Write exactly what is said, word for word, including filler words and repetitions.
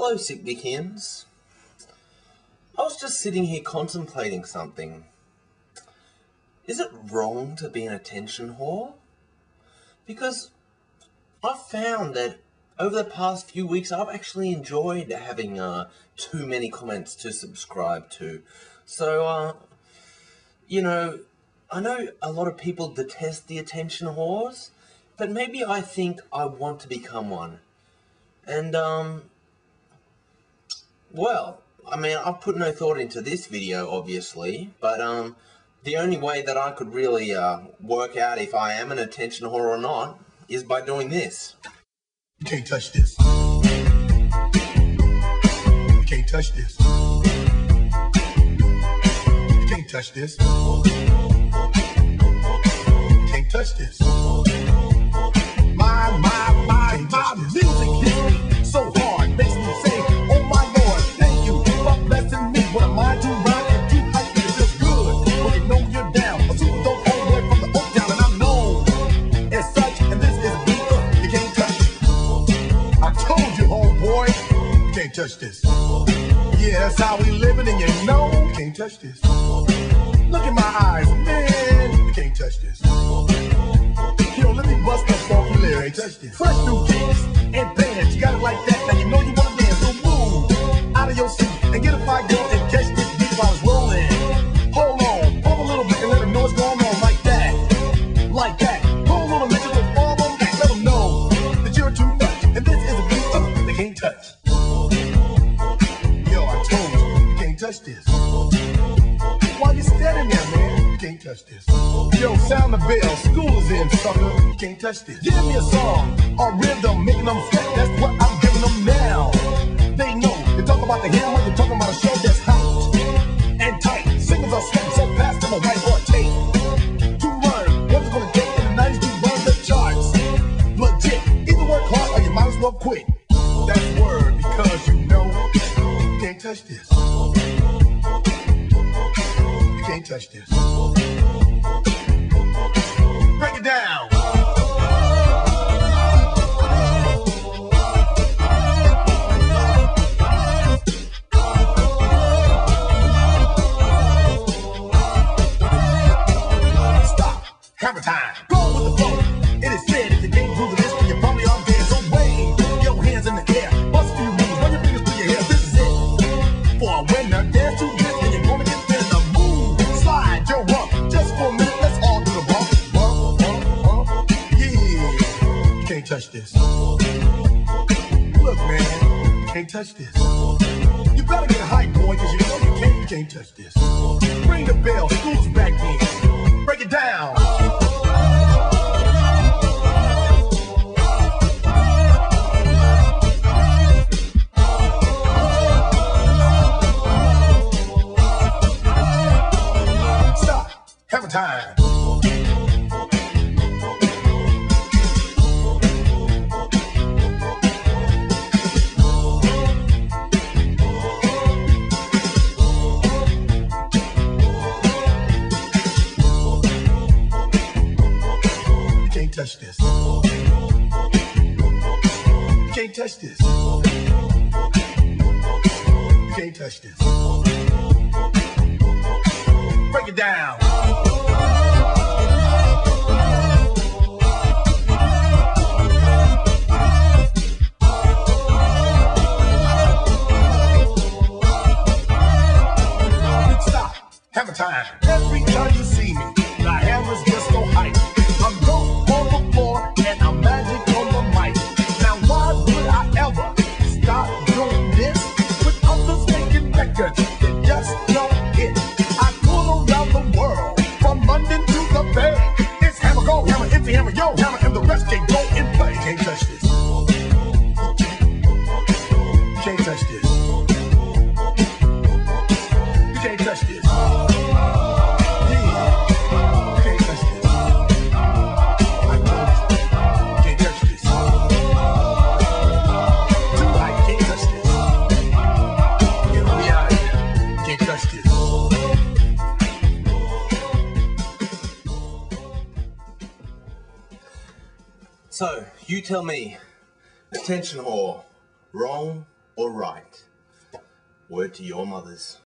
Hello, Sickbickians. I was just sitting here contemplating something. Is it wrong to be an attention whore? Because I've found that over the past few weeks, I've actually enjoyed having uh, too many comments to subscribe to. So, uh, you know, I know a lot of people detest the attention whores, but maybe I think I want to become one. And, um, well, I mean, I've put no thought into this video, obviously, but, um, the only way that I could really, uh, work out if I am an attention whore or not is by doing this. You can't touch this. You can't touch this. You can't touch this. You can't touch this. My, my, my, my music hits me so hard, makes me say, oh my Lord, thank you for blessing me. What am I to rhyme and keep hype? It feels good when you know you're down. A super dope homeboy from the Oak Town, and I'm known as such. And this is a beat up you can't touch. I told you, homeboy, you can't touch this. Yeah, that's how we living, and you know you can't touch this. Look in my eyes, man, you can't touch this. Yo, let me bust that funky lyrics. Fresh new kicks and bands, you got it like that. Now you know you wanna dance, so move out of your seat and get a fire girl and catch this beat while it's rolling. Hold on, hold a little bit and let them know what's going on, like that, like that. Hold a little bit, just fall on back, let them know that you're too much, and this is a beat uh, they can't touch. Yo, I told you, you can't touch this. Why you standing there, man? You can't touch this. Yo, sound the bell, school is in, sucker. You can't touch this. Give me a song, a rhythm, making them sweat. That's what I'm giving them now. They know, you talk about the hammer, you're talking about a show that's hot and tight. Singers are sweating so fast, I'm a white or tape. To learn what's gonna take in the nineties to run the charts. Legit, either work hard or you might as well quit. That's word, because you know you can't touch this. You can't touch this. Break it down. Stop. Hammer time. Go with the flow. It is said if you can't do this, then you probably are dead. So wave your hands in the air. Bust a few moves. Run your fingers through your hair. This is it. For a winner, dance to this, and you're gonna get there. The move. Slide your rump. Just for a minute, let's all do the bump. Bump, bump, bump. Yeah. You can't touch this. Look, man. You can't touch this. You better get hype, boy, because you know you can't, you can't touch this. Ring the bell. School's back in. Break it down. Stop. Hammer time. Touch this. You can't touch this. You can't touch this. Break it down. Stop. Hammer time. Every time you see me, the hammer's just so hype. I'm dope on the floor and I'm magic on the mic. Now why would I ever stop doing this with others making records that just don't hit? I tour around the world from London to the Bay. It's hammer, go, hammer, empty hammer, yo, hammer, and the rest can go and play. You can't touch this. You can't touch this. You can't touch this. So, you tell me, attention whore, wrong or right. Word to your mothers.